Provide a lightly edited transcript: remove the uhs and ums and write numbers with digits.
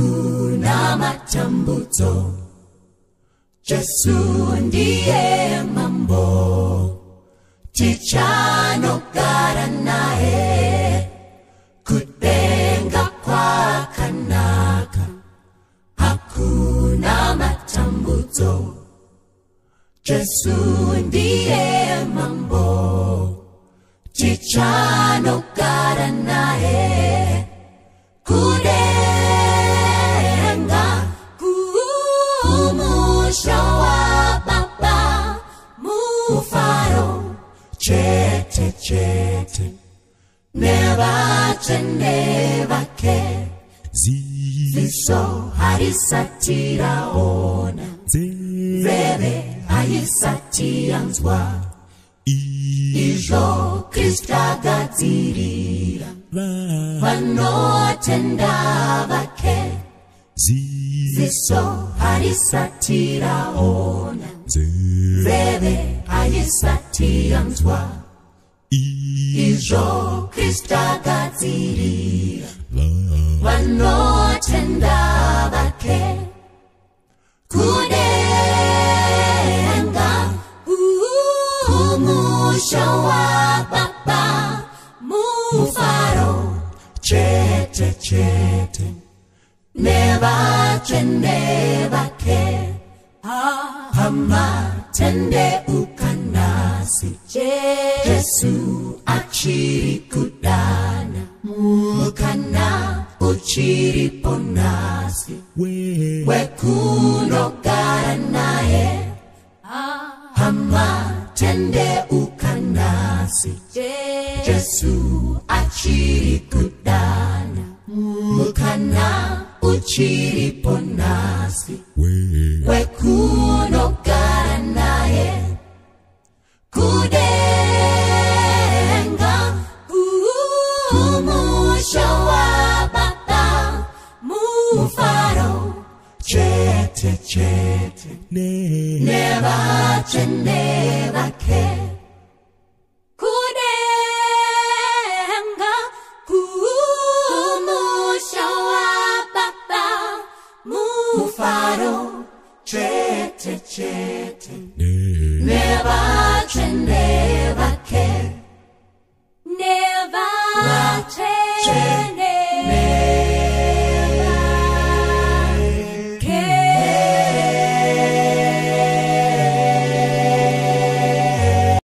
hakuna matambuzo. Yesu ndiye mambo, tichanogara naye, kudenga kwa kanaka, hakuna matambuzo. Yesu ndiye mambo, tichanogara naye, kudenga kumusha wa baba mufaro chete chete never ke ziso harisatira ona veve harisatianzwa ijo Krista gadzirira vanotenda vake ziso harisatira ona veve harisatianzwa ijo Krista gadzirira vanotenda vake kudenga umusha wa baba mufaro chete chete never ke hama tende ukanasi Yesu achiri kudana mukana uchiri ponasi wekunogara naye hama tende ukanasi Yesu achiri kudana mukana uchiri ponasi wekunogara naye kudenga umusha wa baba mufaro chete chete never ke kudenga umusha wa baba mufaro chete chete never